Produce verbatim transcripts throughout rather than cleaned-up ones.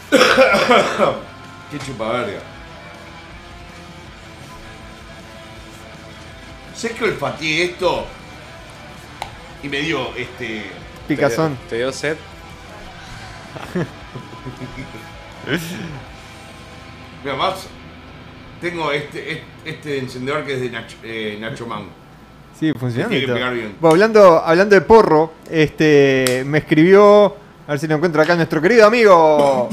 Qué chupaverga. Sé que olfateé esto y me dio este... Picazón. ¿Te dio sed? Mira más, tengo este, este, este encendedor que es de Nacho, eh, Nacho Man. Sí, funcionando. Tiene y que todo. pegar bien. Bueno, hablando, hablando de porro, este me escribió, a ver si lo encuentro acá, nuestro querido amigo.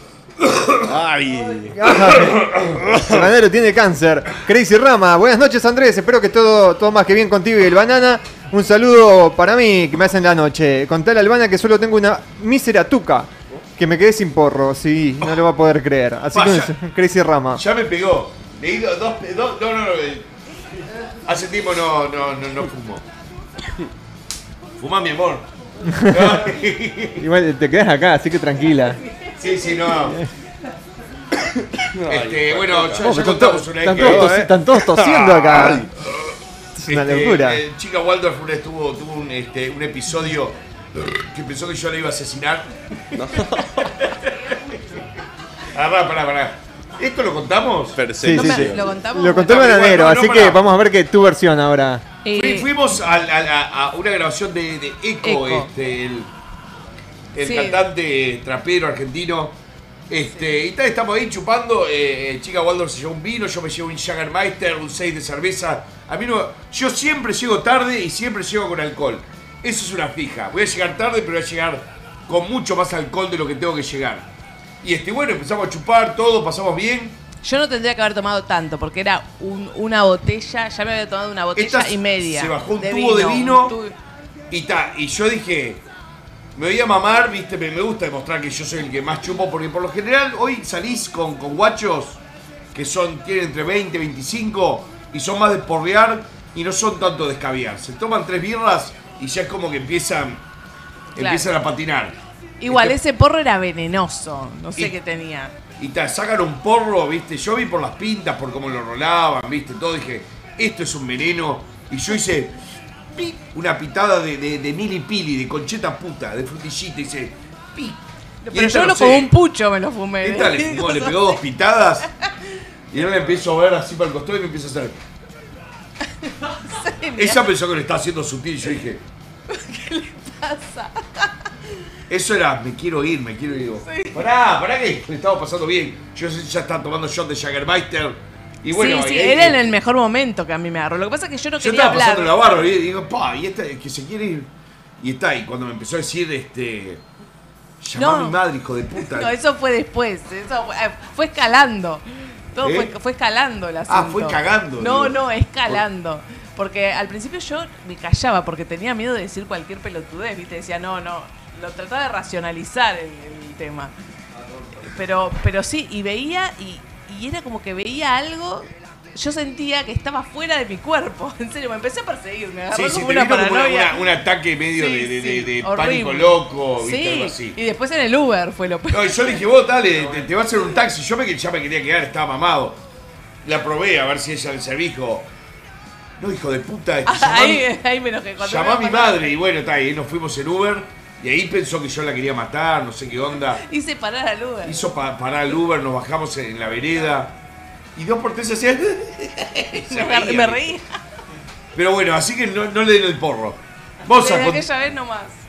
¡Ay! El bananero tiene cáncer. Crazy Rama, buenas noches Andrés, espero que todo, todo más que bien contigo y el banana. Un saludo para mí que me hacen la noche. Contale al Albana que solo tengo una mísera tuca. Que me quedé sin porro, sí, no lo va a poder creer. Así Vaya. que Crazy Rama. Ya me pegó. Le di dos, dos, dos no, no, no. eh, Hace tiempo no, no, no, no fumo. Fumá, mi amor. Igual te quedas acá, así que tranquila. Sí, sí, no. Este, bueno, ya, Oh, ya están, contamos todos, una están vez todos que... tosi- están todos tosiendo acá. Es una Este, locura. eh, Chica Waldorf una vez tuvo, tuvo un, este, un episodio que pensó que yo la iba a asesinar. No. Ah, pará, pará, pará. ¿Esto lo contamos? Sí, Perseguición. sí, No me- sí. ¿Lo contamos? Lo contó el No, bananero, igual, no, así no, que pará. vamos a ver que tu versión ahora. Eh, Fui- fuimos a, a- a- a una grabación de, de Eco, Eco. este, el, el Sí. cantante trapero argentino. Este, y tal, estamos ahí chupando. Eh, Chica Waldorf se llevó un vino, yo me llevo un Jägermeister, un seis de cerveza. A mí no, yo siempre llego tarde y siempre llego con alcohol. Eso es una fija. Voy a llegar tarde, pero voy a llegar con mucho más alcohol de lo que tengo que llegar. Y este, bueno, empezamos a chupar todo, pasamos bien. Yo no tendría que haber tomado tanto, porque era un- una botella, ya me había tomado una botella Esta y media. se bajó un tubo de vino. un tubo- Y ta, y yo dije, me voy a mamar, viste, me, me gusta demostrar que yo soy el que más chupo, porque por lo general hoy salís con, con guachos que son, tienen entre veinte, veinticinco y son más de porrear y no son tanto de escabiar. Se toman tres birras y ya es como que empiezan, Claro. empiezan a patinar. Igual, Este, ese porro era venenoso, no sé Y- qué tenía. Y te sacan un porro, viste, yo vi por las pintas, por cómo lo rolaban, viste, todo, dije, esto es un veneno. Y yo hice pi, una pitada de, de, de milipili, de concheta puta, de frutillita, hice pi. Y Pero esta yo no lo sé, como un pucho me lo fumé. esta le, fumó, le pegó dos pitadas y ahora le empiezo a ver así para el costado y me empieza a hacer. Ella pensó que le estaba haciendo sutil, yo dije, pasa? eso era, me quiero ir, me quiero ir. Digo, pará, pará que le estaba pasando bien. Yo ya estaba tomando shot de Jägermeister. Y bueno, sí, sí, y ahí era que- en el mejor momento que a mí me agarró. Lo que pasa es que yo no Yo quería estaba pasando la hablar. barra y digo, pa, y esta que se quiere ir. Y está, y cuando me empezó a decir, este. Llamá No. a mi madre, hijo de puta. No, eso fue después. Eso fue, eh, fue escalando. Todo ¿Eh? fue, fue escalando el asunto. Ah, fue cagando, No, digo. no, escalando. Porque al principio yo me callaba porque tenía miedo de decir cualquier pelotudez, ¿viste? Decía, no, no. Lo trataba de racionalizar el, el tema. Pero, pero sí, y veía, y, y era como que veía algo. Yo sentía que estaba fuera de mi cuerpo. En serio, me empecé a perseguir. Me agarró Sí, sí, como te una vino como una- paranoia. una- un ataque medio Sí, de, de, de- sí, de horrible. pánico loco, ¿viste? Sí, Algo así. y después en el Uber fue lo peor. No, y yo le dije, vos dale, te, te va a hacer un taxi. Yo me, que- ya me quería quedar, estaba mamado. La probé a ver si ella le servijo. No, hijo de puta, este, llamá, a mi- Ahí, ahí me enojé. Cuando llamá a me mi mandaron- madre. Y bueno, está ahí, nos fuimos en Uber. Y ahí pensó que yo la quería matar, no sé qué onda. Hice parar al Uber. Hizo pa- parar el Uber, nos bajamos en la vereda. Y dos por tres se hacían. Se me, reía, me reí. Pero bueno, así que no, no le den el porro. Vos, Desde a- aquella vez nomás.